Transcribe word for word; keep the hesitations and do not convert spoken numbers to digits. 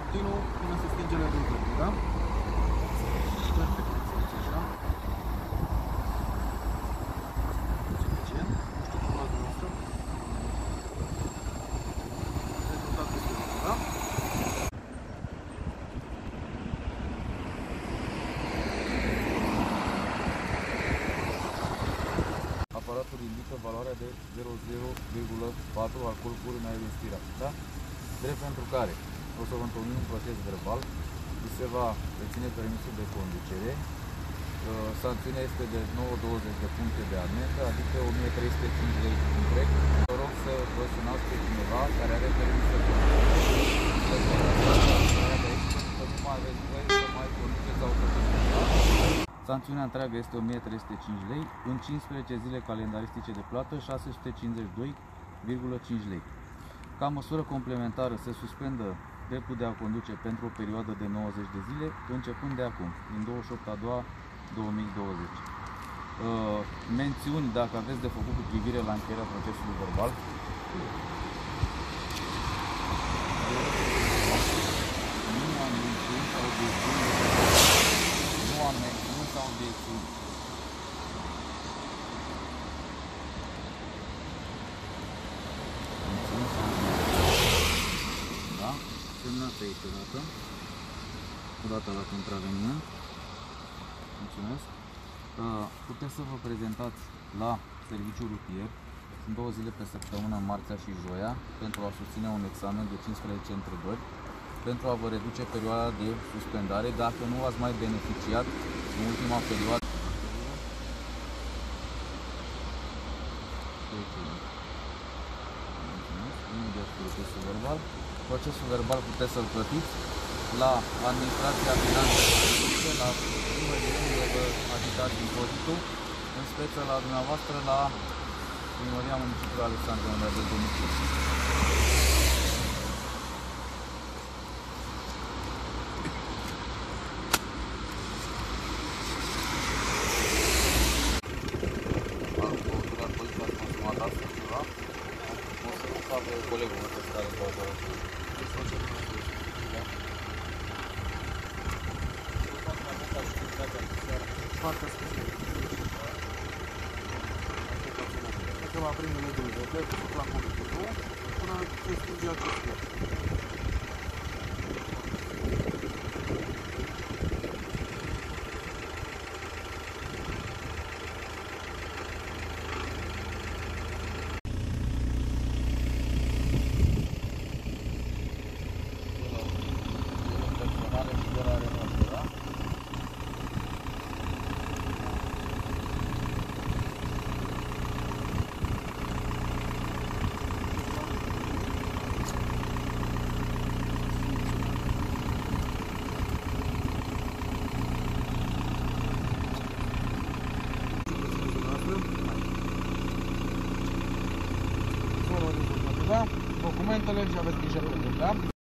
continuu până se stinge L E D-ul verde, da? Perfect, așa. Suficient. Nu știu cum luați dumneavoastră. Rezultatul este bun, da? Aparatul indică valoarea de zero virgulă zero virgulă patru alcool pur în aer inspirat, da? Drept pentru care o să vă întâlnim un proces verbal, vi se va reține permisul de conducere, sancțiunea este de nouă virgulă douăzeci de puncte de amendă, adică o mie trei sute cinci lei întreg. Vă rog să vă sunați pe cineva care are permis de conducere, să nu mai aveți voie să mai conduceți autoturismul. Sancțiunea întreagă este o mie trei sute cinci lei, în cincisprezece zile calendaristice de plată șase sute cincizeci și doi virgulă cinci lei. Ca măsură complementară se suspendă dreptul de a conduce pentru o perioadă de nouăzeci de zile, începând de acum, din douăzeci și opt a doua două mii douăzeci. Uh, mențiuni dacă aveți de făcut cu privire la încheierea procesului verbal. Nu am mențiuni sau obiecțiuni. Nu am mențiuni sau obiecțiuni. Semnați aici o dată, o dată la contravenient. Mulțumesc. Puteți să vă prezentați la serviciul rutier, sunt două zile pe săptămână, marțea și joia, pentru a susține un examen de cincisprezece întrebări, pentru a vă reduce perioada de suspendare, dacă nu ați mai beneficiat în ultima perioadă. Imediat cu procesul verbal. Procesul verbal puteți să-l plătiți la Administrația Finanțelor, la primărie unde vă agitați impozitul, în speță la dumneavoastră la Primăria Municipiului Alexandru, unde aveți domiciliu. Colegul meu care poate foarte special. Că va prinde L E D-ul verde, la conducător, până se stinge acest loc. Documentele și aveți grijă pe ele, da?